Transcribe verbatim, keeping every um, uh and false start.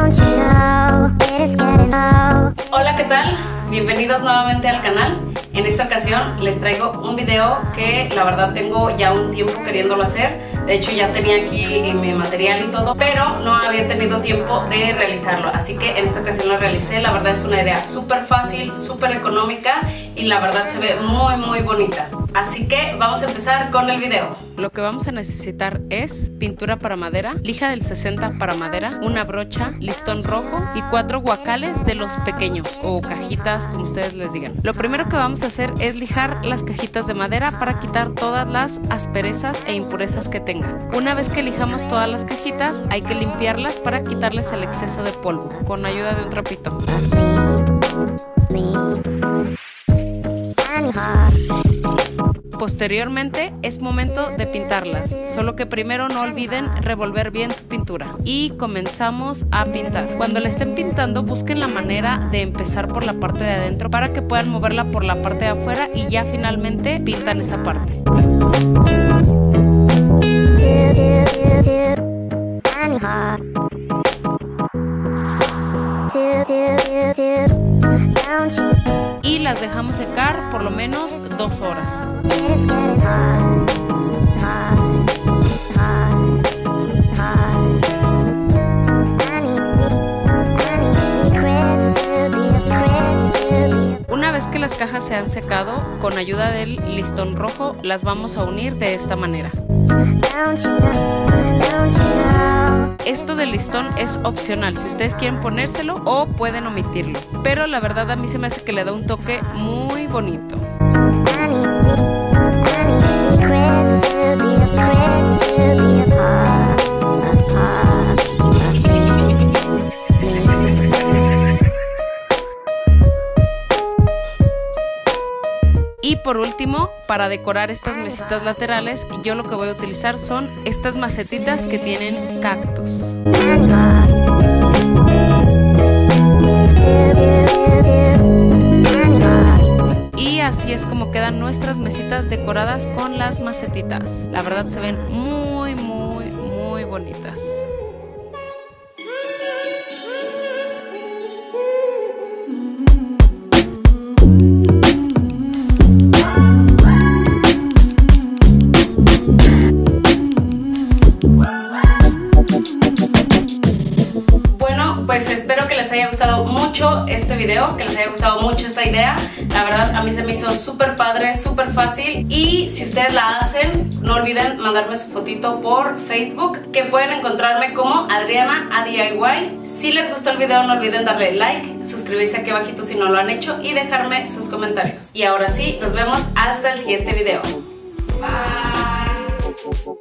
Hola, ¿qué tal? Bienvenidos nuevamente al canal. En esta ocasión les traigo un video que la verdad tengo ya un tiempo queriéndolo hacer. De hecho ya tenía aquí mi material y todo, pero no había tenido tiempo de realizarlo. Así que en esta ocasión lo realicé. La verdad es una idea súper fácil, súper económica y la verdad se ve muy muy bonita. Así que vamos a empezar con el video. Lo que vamos a necesitar es pintura para madera, lija del sesenta para madera, una brocha, listón rojo y cuatro guacales de los pequeños o cajitas, como ustedes les digan. Lo primero que vamos a hacer es lijar las cajitas de madera para quitar todas las asperezas e impurezas que tengan. Una vez que lijamos todas las cajitas, hay que limpiarlas para quitarles el exceso de polvo con ayuda de un trapito. Posteriormente es momento de pintarlas, solo que primero no olviden revolver bien su pintura y comenzamos a pintar. Cuando la estén pintando busquen la manera de empezar por la parte de adentro para que puedan moverla por la parte de afuera y ya finalmente pintan esa parte. Y las dejamos secar por lo menos dos horas. Una vez que las cajas se han secado, con ayuda del listón rojo las vamos a unir de esta manera. Esto del listón es opcional, si ustedes quieren ponérselo o pueden omitirlo, pero la verdad a mí se me hace que le da un toque muy bonito. Y por último, para decorar estas mesitas laterales, yo lo que voy a utilizar son estas macetitas que tienen cactus. Y así es como quedan nuestras mesitas decoradas con las macetitas. La verdad se ven muy, muy, muy bonitas. Pues espero que les haya gustado mucho este video, que les haya gustado mucho esta idea. La verdad a mí se me hizo súper padre, súper fácil. Y si ustedes la hacen, no olviden mandarme su fotito por Facebook, que pueden encontrarme como Adriana A D I Y. Si les gustó el video no olviden darle like, suscribirse aquí abajito si no lo han hecho y dejarme sus comentarios. Y ahora sí, nos vemos hasta el siguiente video. Bye.